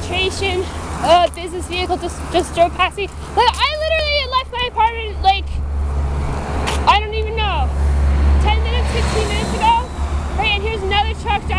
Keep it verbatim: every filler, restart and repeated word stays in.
concentration. Uh, business vehicle just just drove past me. Like I literally left my apartment like I don't even know ten minutes, fifteen minutes ago. Right, and here's another truck driving